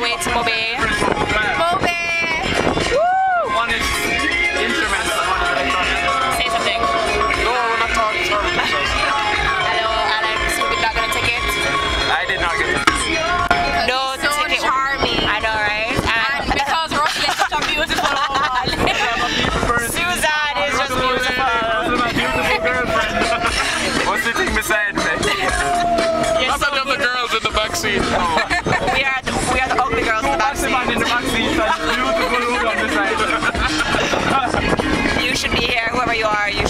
way to Montego Bay. One is instruments, one is electronic. Say something. No, we're not talking. Hello, Alex. Who did not get a ticket? I did not get it. No so ticket. Charming. I know, right? And because Russell is such a beautiful woman. Susan is just beautiful. Those are my beautiful girlfriend. What's the thing beside me? You're so the girls in the back seat. we are the ugly girls in the back What's the man in the back seat? Beautiful woman on the side. You should be here, whoever you are.